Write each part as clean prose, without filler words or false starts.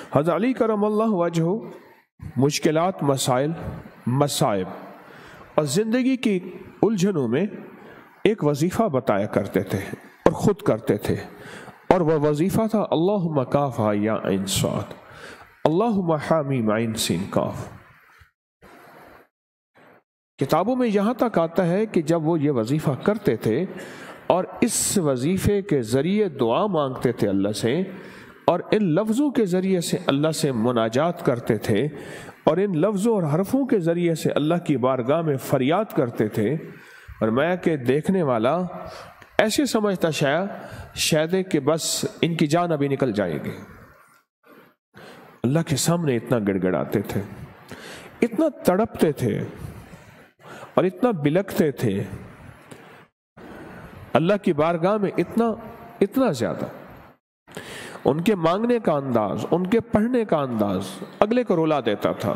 हज़रत अली करमल्लाहु वजहू मुश्किलात, मसाइल, मसाइब और ज़िंदगी की उलझनों में एक वजीफ़ा बताया करते थे और ख़ुद करते थे, और वह वजीफ़ा था अल्लाहुम्मा काफ़ा या ऐन साद, अल्लाहुम्मा हामी माइन सीन काफ। किताबों में यहाँ तक आता है कि जब वो ये वजीफ़ा करते थे और इस वजीफ़े के ज़रिए दुआ मांगते थे अल्लाह से, और इन लफ्ज़ों के ज़रिए से अल्लाह से मुनाजात करते थे, और इन लफ्ज़ों और हरफों के ज़रिए से अल्लाह की बारगाह में फ़रियाद करते थे, और मैं के देखने वाला ऐसे समझता शायद कि बस इनकी जान अभी निकल जाएगी। अल्लाह के सामने इतना गिड़गिड़ाते थे, इतना तड़पते थे और इतना बिलखते थे अल्लाह की बारगाह में, इतना ज़्यादा। उनके मांगने का अंदाज, उनके पढ़ने का अंदाज अगले को रुला देता था।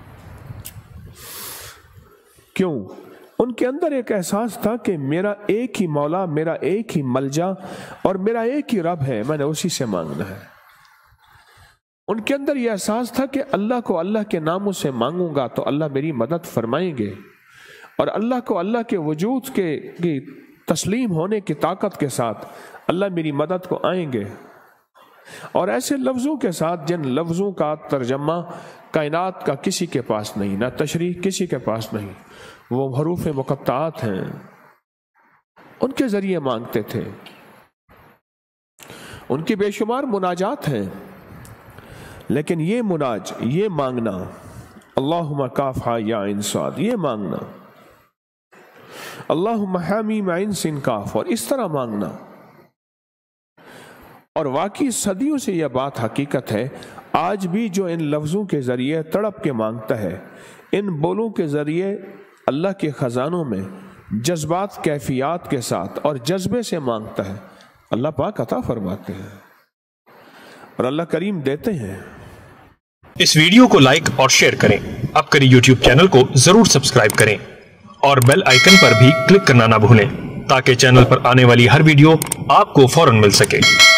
क्यों? उनके अंदर एक एहसास था कि मेरा एक ही मौला, मेरा एक ही मलजा और मेरा एक ही रब है, मैंने उसी से मांगना है। उनके अंदर यह एहसास था कि अल्लाह को अल्लाह के नामों से मांगूंगा तो अल्लाह मेरी मदद फरमाएंगे, और अल्लाह को अल्लाह के वजूद की तस्लीम होने की ताकत के साथ अल्लाह मेरी मदद को आएंगे। और ऐसे लफ्ज़ों के साथ जिन लफ्ज़ों का तर्जमा कायनात का किसी के पास नहीं, ना तशरीह किसी के पास नहीं, वो हरूफ मुक़त्ताआत हैं, उनके ज़रिए मांगते थे। उनकी बेशुमार मुनाजात हैं, लेकिन ये मांगना अल्लाहुम्मा काफ़ा या ऐन साद, ये मांगना अल्लाहुम्मा हामी माइन सिन काफ, और इस तरह मांगना। और वाकई सदियों से यह बात हकीकत है, आज भी जो इन लफ्ज़ों के ज़रिए तड़प के मांगता है, इन बोलों के ज़रिए अल्लाह के ख़जानों में जज्बात, कैफियत के साथ और जज्बे से मांगता है, अल्लाह पाक अता फरमाते हैं और अल्लाह करीम देते हैं। इस वीडियो को लाइक और शेयर करें। अब करें यूट्यूब चैनल को जरूर सब्सक्राइब करें और बेल आइकन पर भी क्लिक करना ना भूलें, ताकि चैनल पर आने वाली हर वीडियो आपको फौरन मिल सके।